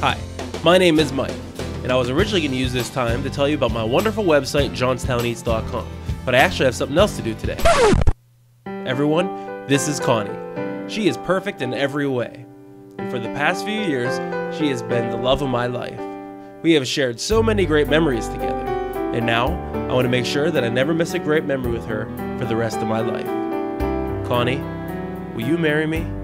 Hi, my name is Mike, and I was originally going to use this time to tell you about my wonderful website, JohnstownEats.com, but I actually have something else to do today. Everyone, this is Connie. She is perfect in every way, and for the past few years, she has been the love of my life. We have shared so many great memories together, and now I want to make sure that I never miss a great memory with her for the rest of my life. Connie, will you marry me?